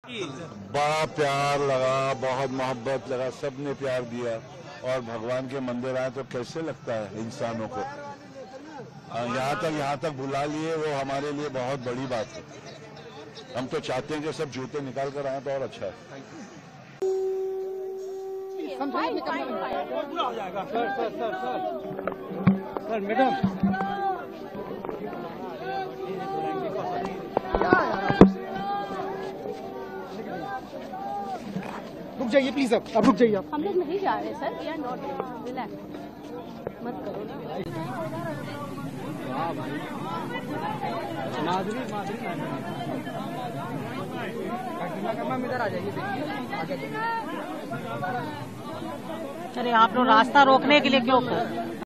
बड़ा प्यार लगा, बहुत मोहब्बत लगा, सबने प्यार दिया। और भगवान के मंदिर आए तो कैसे लगता है इंसानों को, यहाँ तक बुला लिए, वो हमारे लिए बहुत बड़ी बात है। हम तो चाहते हैं कि सब जूते निकाल कर आए तो और अच्छा है। सर मैडम रुक जाइए प्लीज, अब रुक जाइए। हम लोग नहीं जा रहे sir, we are not, relax, मत करो मैम इधर आ जाइए, अरे आप लोग रास्ता रोकने के लिए क्यों